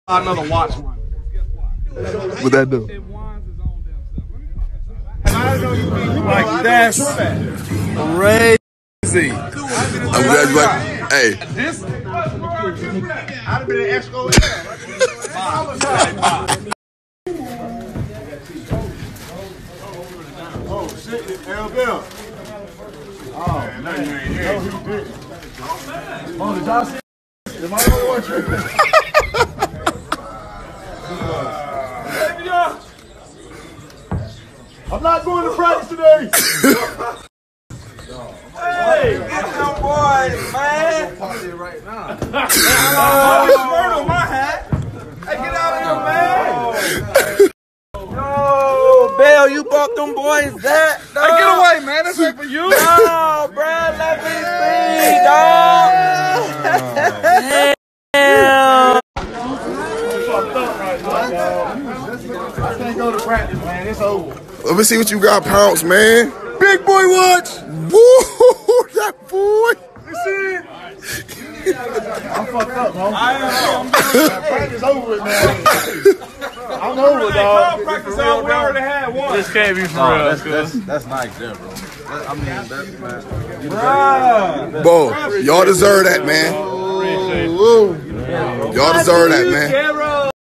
Another watch. What that do? Like that's crazy. I'm glad you like. Hey. This. I'd have been an escort. Oh shit, L Bill. Oh, man, no, you ain't here. No, he did. Oh, did y'all see? Am I gonna watch it? I'm not going to practice today. Hey, get them boys, man. Party right now. Oh, this word on my hat. Hey, get out of here, man. Yo, Bell, you bought them boys that, dog. Hey, get away, man. This ain't for you. No, bro, let me see, dog. Damn. I can't go to practice, man. It's over. Let me see what you got, Pounce, man. Big boy watch. Woo, that boy. You see it? I'm fucked up, bro. Practice over with, man. I'm over it, dog. Practice out. We already had one. This can't be for real. That's nice there, bro. I mean, that's man. Bro, y'all deserve that, man. Y'all deserve that, man.